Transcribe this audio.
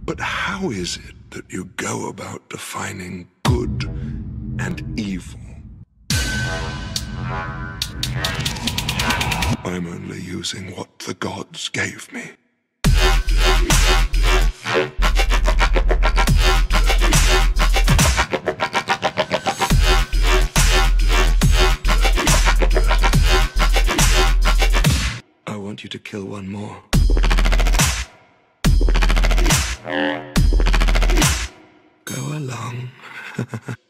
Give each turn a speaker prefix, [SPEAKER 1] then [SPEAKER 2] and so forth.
[SPEAKER 1] But how is it that you go about defining good and evil? I'm only using what the gods gave me. I want you to kill one more. Go along.